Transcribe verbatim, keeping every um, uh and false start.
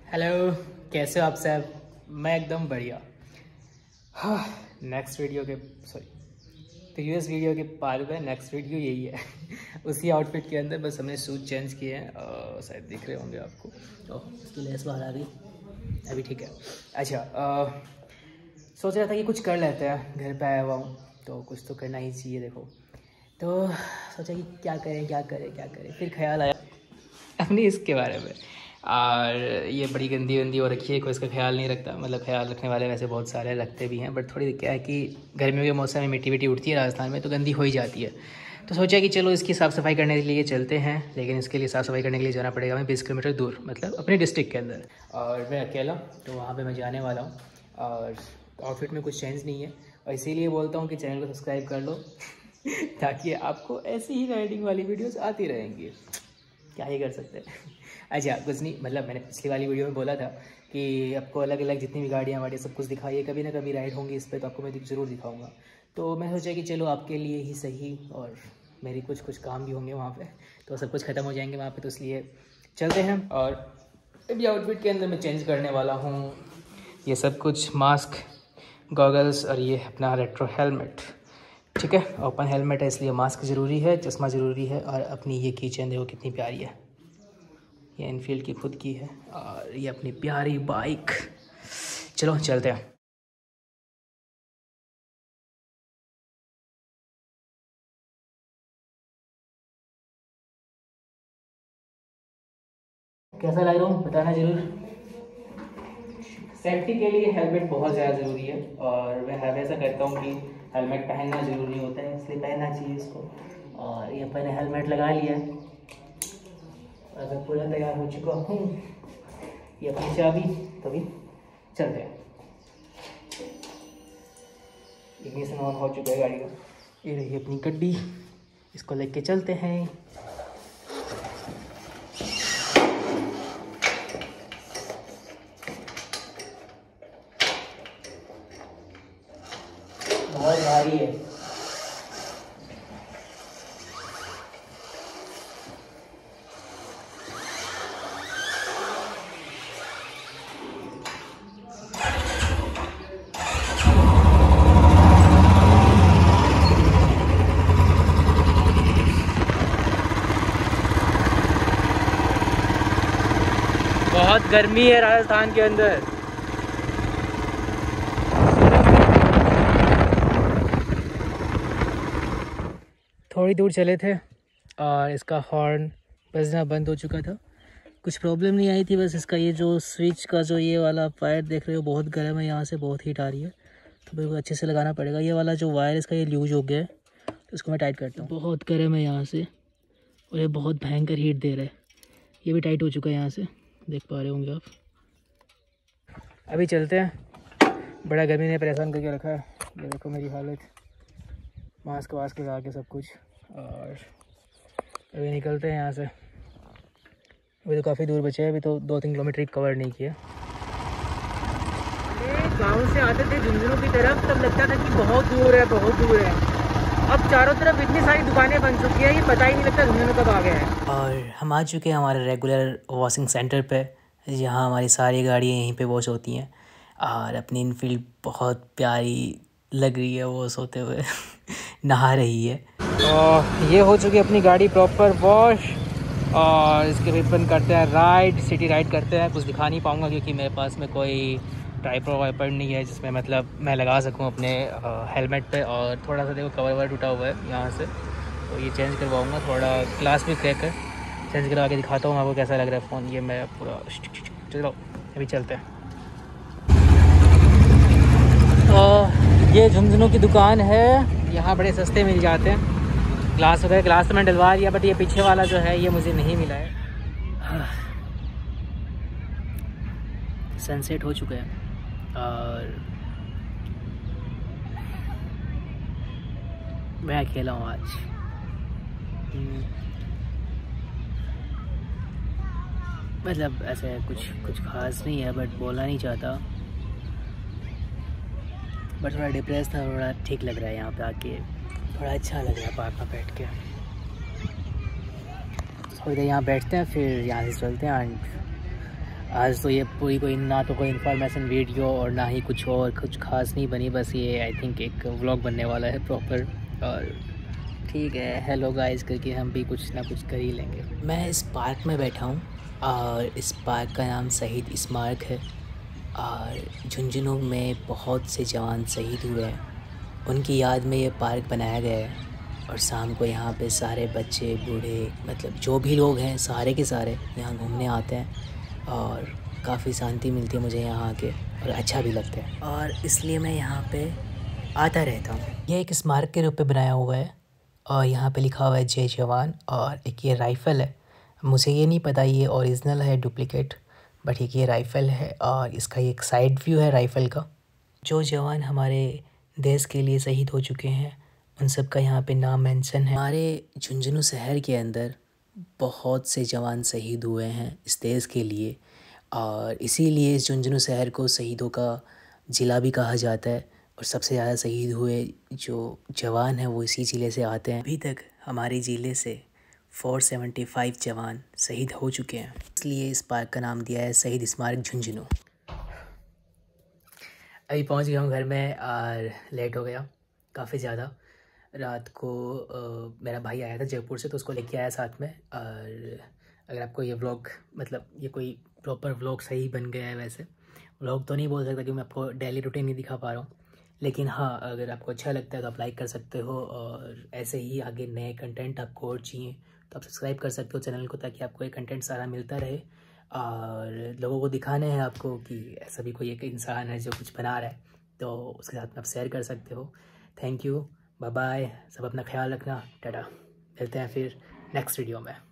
Hello, कैसे हो आप सब? मैं एकदम बढ़िया। हाँ, नेक्स्ट वीडियो के सॉरी प्रीवियस वीडियो के बाद में नेक्स्ट वीडियो यही है। उसी आउटफिट के अंदर बस हमने शूज चेंज किए हैं, शायद दिख रहे होंगे आपको। तो इसकी लेस बाहर आ गई, अभी ठीक है। अच्छा, आ, सोच रहा था कि कुछ कर लेते हैं, घर पे आया हुआ हूँ तो कुछ तो करना ही चाहिए। देखो, तो सोचा कि क्या करें क्या करें क्या करें, फिर ख्याल आया अपनी इसके बारे में। और ये बड़ी गंदी गंदी हो रखी है, कोई इसका ख्याल नहीं रखता। मतलब ख्याल रखने वाले वैसे बहुत सारे रखते भी हैं, बट थोड़ी क्या है कि गर्मियों के मौसम में मिट्टी विट्टी उठती है राजस्थान में, तो गंदी हो ही जाती है। तो सोचा कि चलो इसकी साफ़ सफाई करने के लिए चलते हैं, लेकिन इसके लिए साफ़ सफाई करने के लिए जाना पड़ेगा हमें बीस किलोमीटर दूर, मतलब अपने डिस्ट्रिक्ट के अंदर। और मैं अकेला, तो वहाँ पर मैं जाने वाला हूँ। और आउटफिट में कुछ चेंज नहीं है, और इसीलिए बोलता हूँ कि चैनल को सब्सक्राइब कर लो ताकि आपको ऐसी ही राइडिंग वाली वीडियोस आती रहेंगी। क्या ही कर सकते हैं। अच्छा, कुछ नहीं, मतलब मैंने पिछली वाली वीडियो में बोला था कि आपको अलग अलग जितनी भी गाड़ियाँ वाड़ियाँ सब कुछ दिखाइए, कभी ना कभी राइड होंगी इस पर, तो आपको मैं ज़रूर दिखाऊंगा। तो मैं सोचा कि चलो आपके लिए ही सही, और मेरी कुछ कुछ काम भी होंगे वहाँ पे, तो सब कुछ ख़त्म हो जाएंगे वहाँ पे, तो इसलिए चलते हैं। और अभी आउटफिट के अंदर मैं चेंज करने वाला हूँ। ये सब कुछ मास्क, गॉगल्स और ये अपना रेट्रो हेलमेट, ठीक है। ओपन हेलमेट है इसलिए मास्क ज़रूरी है, चश्मा ज़रूरी है। और अपनी ये कीचेन देखो कितनी प्यारी है, ये इनफील्ड की खुद की है। और ये अपनी प्यारी बाइक। चलो चलते हैं। कैसा लग रहा हूँ बताना ज़रूर। सेफ्टी के लिए हेलमेट बहुत ज़्यादा ज़रूरी है, और मैं हमेशा कहता हूँ कि हेलमेट पहनना ज़रूरी होता है, इसलिए पहनना चाहिए इसको। और ये मैंने हेलमेट लगा लिया है, और मैं पूरा तैयार हो चुका हूँ। ये अपनी चाबी, तभी चलते हैं। इग्निशन ऑन हो चुका है गाड़ी का। ये रही अपनी गड्डी, इसको लेके चलते हैं। बहुत भारी है। बहुत गर्मी है राजस्थान के अंदर। थोड़ी दूर चले थे और इसका हॉर्न बजना बंद हो चुका था। कुछ प्रॉब्लम नहीं आई थी, बस इसका ये जो स्विच का जो ये वाला वायर देख रहे हो बहुत गर्म है, यहाँ से बहुत हीट आ रही है, तो बिल्कुल अच्छे से लगाना पड़ेगा। ये वाला जो वायर इसका ये लूज हो गया है, तो इसको मैं टाइट करता हूँ। बहुत गर्म है यहाँ से, और ये बहुत भयंकर हीट दे रहा है। ये भी टाइट हो चुका है यहाँ से, देख पा रहे होंगे आप। अभी चलते हैं, बड़ा गर्मी ने परेशान करके रखा है। ये देखो मेरी हालत, मास्क वास्क लगा के सब कुछ। और अभी निकलते हैं यहाँ से। अभी तो काफ़ी दूर बचे हैं, अभी तो दो तीन किलोमीटर कवर नहीं किया। गाँव से आते थे झुंझुनू की तरफ, तब लगता था कि बहुत दूर है बहुत दूर है। अब चारों तरफ इतनी सारी दुकानें बन चुकी है, ये पता ही नहीं लगता झुंझुनू कब आ गया है। और हम आ चुके हैं हमारे रेगुलर वॉशिंग सेंटर पे, जहाँ हमारी सारी गाड़ियाँ यहीं पे वॉश होती हैं। और अपनी इनफील्ड बहुत प्यारी लग रही है वॉश होते हुए नहा रही है। और ये हो चुकी है अपनी गाड़ी प्रॉपर वॉश। और इसके भी अपन करते हैं राइड, सिटी राइड करते हैं। कुछ दिखा नहीं पाऊँगा क्योंकि मेरे पास में कोई ट्राइपॉड वाइपॉड नहीं है जिसमें मतलब मैं लगा सकूँ अपने हेलमेट पे। और थोड़ा सा देखो कवर ववर टूटा हुआ है यहाँ से, तो ये चेंज करवाऊँगा। थोड़ा ग्लास भी क्रैक है, चेंज करवा के दिखाता हूँ आपको कैसा लग रहा है फ़ोन। ये मैं पूरा, चलो अभी चलते हैं। तो ये झुंझुनू की दुकान है, यहाँ बड़े सस्ते मिल जाते हैं ग्लास वगैरह। ग्लास तो मैं डलवा दिया, बट ये पीछे वाला जो है ये मुझे नहीं मिला है। सनसेट हो चुका है और मैं अकेला हूँ आज। मतलब ऐसे कुछ कुछ खास नहीं है, बट बोलना नहीं चाहता, बट थोड़ा डिप्रेस था, थोड़ा ठीक लग रहा है यहाँ पे आके, थोड़ा अच्छा लग रहा है पार्क में बैठ के। थोड़ी देर यहाँ बैठते हैं, फिर यहाँ से चलते हैं एंड आज तो ये पूरी कोई ना तो कोई इन्फॉर्मेशन वीडियो और ना ही कुछ और कुछ खास नहीं बनी, बस ये आई थिंक एक व्लॉग बनने वाला है प्रॉपर। और ठीक है, हेलो गाइस करके हम भी कुछ ना कुछ कर ही लेंगे। मैं इस पार्क में बैठा हूँ और इस पार्क का नाम शहीद स्मारक है। और झुंझुनू में बहुत से जवान शहीद हुए हैं, उनकी याद में ये पार्क बनाया गया है। और शाम को यहाँ पे सारे बच्चे बूढ़े मतलब जो भी लोग हैं सारे के सारे यहाँ घूमने आते हैं और काफ़ी शांति मिलती है मुझे यहाँ आके और अच्छा भी लगता है, और इसलिए मैं यहाँ पे आता रहता हूँ। ये एक स्मारक के रूप में बनाया हुआ है और यहाँ पे लिखा हुआ है जय जवान। और एक ये राइफ़ल है, मुझे ये नहीं पता ये ओरिजिनल है डुप्लीकेट, बट एक ये राइफ़ल है और इसका एक साइड व्यू है राइफ़ल का। जो जवान हमारे देश के लिए शहीद हो चुके हैं उन सब का यहाँ पे नाम मेंशन है। हमारे झुंझुनू शहर के अंदर बहुत से जवान शहीद हुए हैं इस देश के लिए, और इसीलिए इस झुंझुनू शहर को शहीदों का ज़िला भी कहा जाता है। और सबसे ज़्यादा शहीद हुए जो जवान हैं वो इसी ज़िले से आते हैं। अभी तक हमारे ज़िले से चार सौ पचहत्तर जवान शहीद हो चुके हैं, इसलिए इस पार्क का नाम दिया है शहीद स्मारक झुंझुनू। अभी पहुंच गया हूँ घर में और लेट हो गया काफ़ी ज़्यादा। रात को आ, मेरा भाई आया था जयपुर से, तो उसको लेके आया साथ में। और अगर आपको ये व्लॉग मतलब ये कोई प्रॉपर व्लॉग सही बन गया है, वैसे व्लॉग तो नहीं बोल सकता क्योंकि मैं आपको डेली रूटीन नहीं दिखा पा रहा हूँ, लेकिन हाँ अगर आपको अच्छा लगता है तो आप लाइक कर सकते हो। और ऐसे ही आगे नए कंटेंट आपको और चाहिए तो आप सब्सक्राइब कर सकते हो चैनल को, ताकि आपको ये कंटेंट सारा मिलता रहे। और लोगों को दिखाने हैं आपको कि ऐसा भी कोई एक इंसान है जो कुछ बना रहा है, तो उसके साथ में आप शेयर कर सकते हो। थैंक यू, बाय बाय, सब अपना ख्याल रखना, टाटा। मिलते हैं फिर नेक्स्ट वीडियो में।